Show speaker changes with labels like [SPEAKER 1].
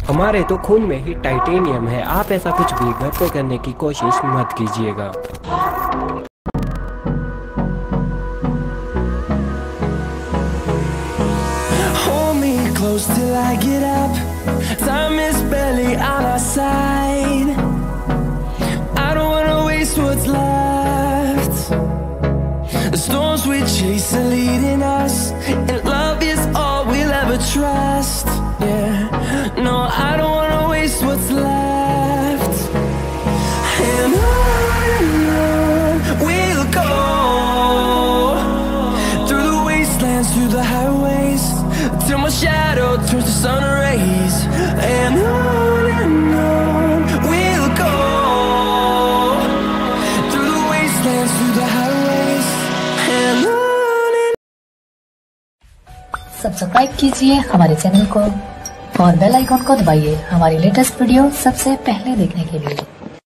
[SPEAKER 1] हमारे तो खून में ही टाइटेनियम है। आप ऐसा कुछ भी घर पे करने की कोशिश मत कीजिएगा।
[SPEAKER 2] Close till I get up. Time is barely on our side. I don't wanna waste what's left. The storms we chase are leading us, and love is all we'll ever trust. Yeah, no, I don't wanna waste what's left. And on we'll go, through the wastelands, through the highways, till my shadow turns to sun rays. And on we'll go, through the wastelands, through the highways, and on.
[SPEAKER 3] Subscribe कीजिए हमारे channel को और bell icon को दबाइए हमारी latest video सबसे पहले देखने के लिए।